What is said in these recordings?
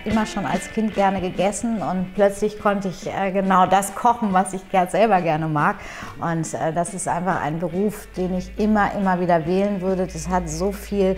immer schon als Kind gerne gegessen und plötzlich konnte ich genau das kochen, was ich selber gerne mag. Und das ist einfach ein Beruf, den ich immer wieder wählen würde. Das hat so viel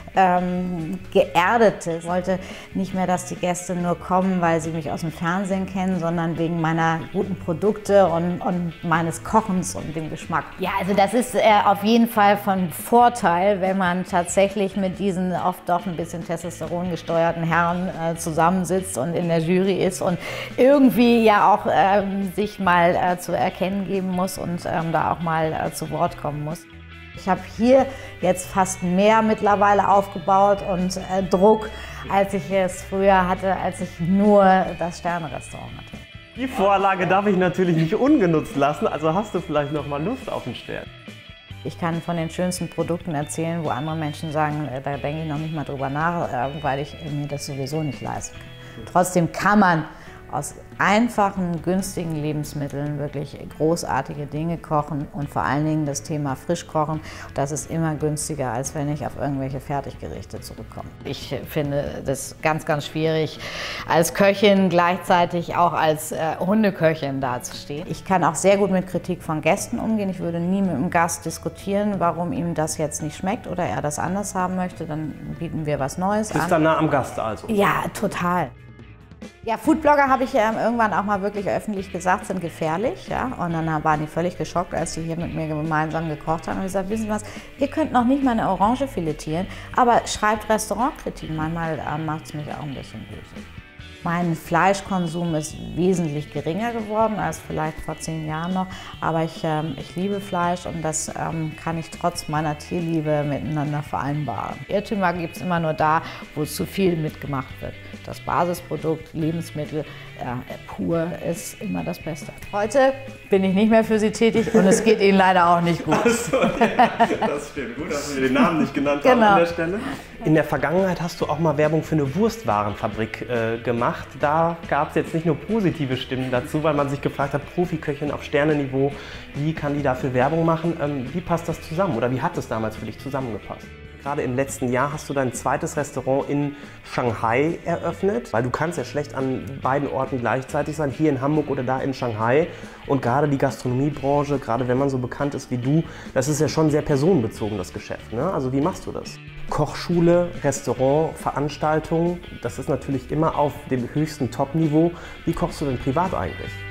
Geerdetes. Ich wollte nicht mehr, dass die Gäste nur kommen, weil sie mich aus dem Fernsehen kennen, sondern wegen meiner guten Produkte und meines Kochens und dem Geschmack. Ja, also das ist auf jeden Fall von Vorteil, wenn man tatsächlich mit diesen oft doch ein bisschen Testosteron gesteuerten Herren zusammensitzt und in der Jury ist und irgendwie ja auch sich mal zu erkennen geben muss und da auch mal zu Wort kommen muss. Ich habe hier jetzt fast mehr mittlerweile aufgebaut und Druck, als ich es früher hatte, als ich nur das Sterne-Restaurant hatte. Die Vorlage darf ich natürlich nicht ungenutzt lassen, also hast du vielleicht noch mal Lust auf einen Stern? Ich kann von den schönsten Produkten erzählen, wo andere Menschen sagen, da denke ich noch nicht mal drüber nach, weil ich mir das sowieso nicht leisten kann. Trotzdem kann man aus einfachen, günstigen Lebensmitteln wirklich großartige Dinge kochen und vor allen Dingen das Thema Frischkochen, das ist immer günstiger, als wenn ich auf irgendwelche Fertiggerichte zurückkomme. Ich finde das ganz schwierig, als Köchin gleichzeitig auch als Hundeköchin dazustehen. Ich kann auch sehr gut mit Kritik von Gästen umgehen. Ich würde nie mit einem Gast diskutieren, warum ihm das jetzt nicht schmeckt oder er das anders haben möchte. Dann bieten wir was Neues an. Bist dann nah am Gast also? Ja, total. Ja, Foodblogger, habe ich irgendwann auch mal wirklich öffentlich gesagt, sind gefährlich. Ja? Und dann waren die völlig geschockt, als sie hier mit mir gemeinsam gekocht haben. Und ich gesagt, wissen Sie was, ihr könnt noch nicht mal eine Orange filetieren, aber schreibt Restaurantkritik. Manchmal macht es mich auch ein bisschen böse. Mein Fleischkonsum ist wesentlich geringer geworden als vielleicht vor 10 Jahren noch, aber ich liebe Fleisch und das kann ich trotz meiner Tierliebe miteinander vereinbaren. Irrtümer gibt es immer nur da, wo zu viel mitgemacht wird. Das Basisprodukt, Lebensmittel pur ist immer das Beste. Heute bin ich nicht mehr für Sie tätig und es geht Ihnen leider auch nicht gut. Ach so, ja, das stimmt. Gut, dass wir den Namen nicht genannt haben an der Stelle. In der Vergangenheit hast du auch mal Werbung für eine Wurstwarenfabrik gemacht. Da gab es jetzt nicht nur positive Stimmen dazu, weil man sich gefragt hat, Profiköchin auf Sternenniveau, wie kann die dafür Werbung machen? Wie passt das zusammen oder wie hat es damals für dich zusammengepasst? Gerade im letzten Jahr hast du dein zweites Restaurant in Shanghai eröffnet, weil du kannst ja schlecht an beiden Orten gleichzeitig sein, hier in Hamburg oder da in Shanghai. Und gerade die Gastronomiebranche, gerade wenn man so bekannt ist wie du, das ist ja schon sehr personenbezogen, das Geschäft, ne? Also wie machst du das? Kochschule, Restaurant, Veranstaltungen, das ist natürlich immer auf dem höchsten Top-Niveau. Wie kochst du denn privat eigentlich?